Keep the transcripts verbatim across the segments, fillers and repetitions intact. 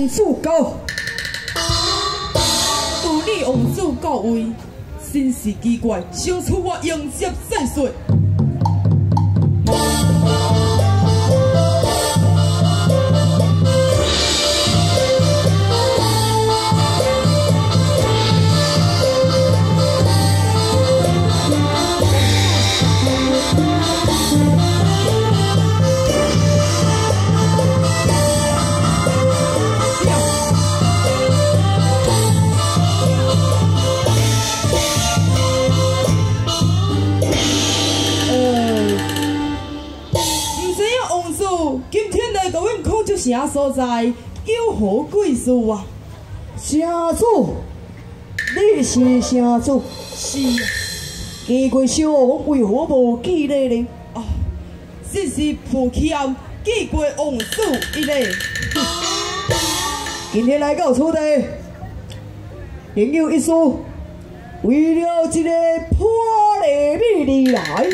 王子到， 有你王子到位，真是奇怪，想出我迎接战术。 啥所在有何贵事啊？ 城主，你是城主？ 是啊。 经过小王为何无记咧呢？ 哦，这是破起案记过王子一类。 今天来到此地，另有一说，为了一个破例米而来。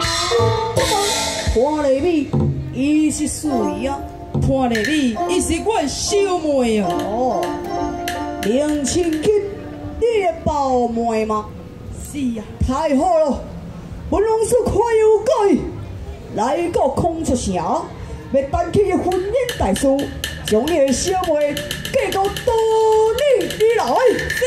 破例米，伊是谁啊？ 看咧你，伊是阮小妹啊！ 哦，林清吉，你的胞妹吗？ 是啊， 太好了！本王是快有改，来到孔雀城，要担起婚姻大事，将你的小妹嫁到倒你而来。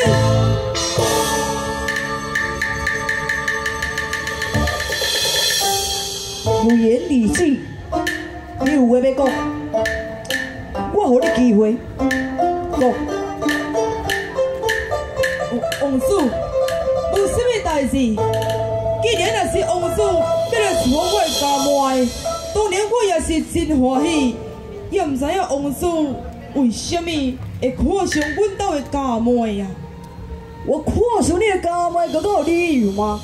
如言理智，你有话要讲？ 我给你机会，讲。 王子，有什么代志？既然若是王子要来娶我家妹，当然我也是真欢喜。也唔知影王子为什么会看上阮兜的家妹呀？ 我看上你的家妹，个有理由吗？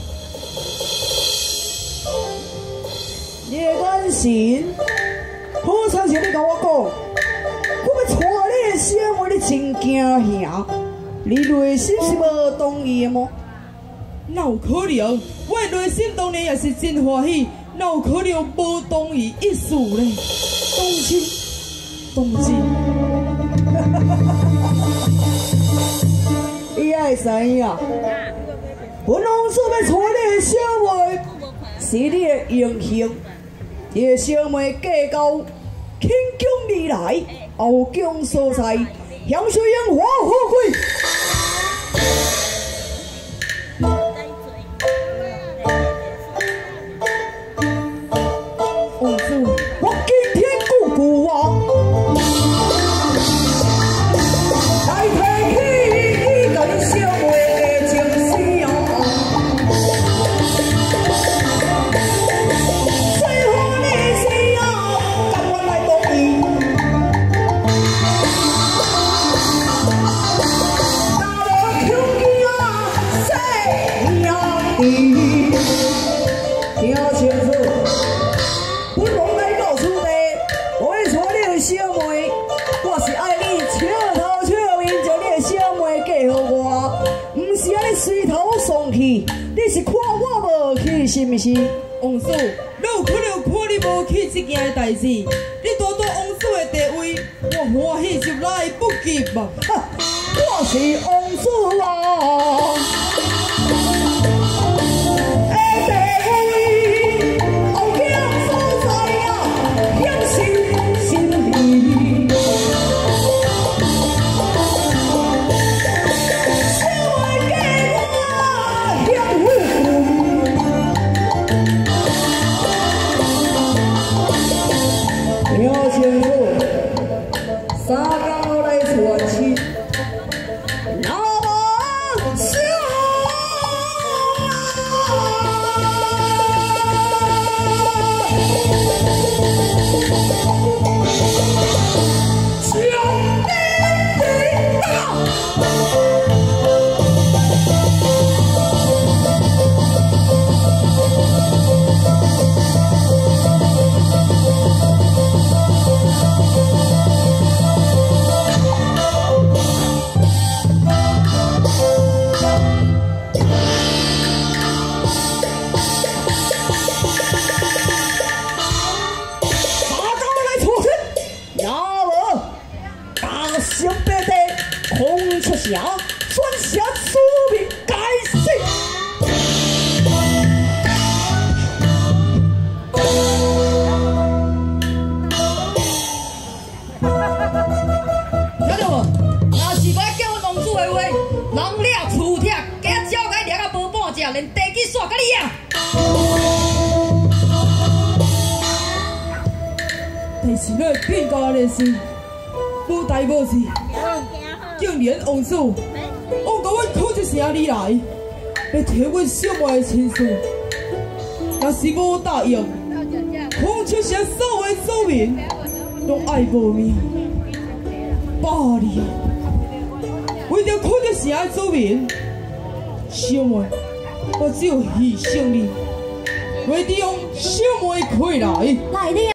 你的眼神，好像是你甲我讲。 我要娶你的小妹，你真惊吓，你内心是无同意的吗？ 哪有可能？我的内心当然也是真欢喜，哪有可能无同意意思呢？ 动心， 动心。 你爱知影？本王所要娶你的小妹，是你的英雄，你的小妹嫁到庆宫里来。 后宫所在，享受荣华富贵。 王子， 我今天顾顾啊，来提起伊甲你小妹的情史啊。最好你是啊，甘愿来同意。 听清楚，本王来到此地，我要娶你的小妹，我是爱你笑头笑面，将你的小妹嫁予我，不是安尼随头送去。你是看我无去，是不是？ 王子，哪有可能看你无去这件代志？你大大王子的地位，我欢喜就来不及嘛！ 哈，我是王子啊！ 三高来传亲，那么笑。 成白帝，孔雀城转写子民该死。 听到无？若是要叫阮王子的话，人掠厝拆，加鸟该掠啊无半只，连地基煞甲你啊！但是咱变家的事，无代无志，竟然王子往到阮孔雀城里来，要摕阮小妹的亲事，若是无答应，孔雀城所有子民拢爱无命。罢了，为着孔雀城的子民，小妹，我只有牺牲你，为着用小妹开来。 来了。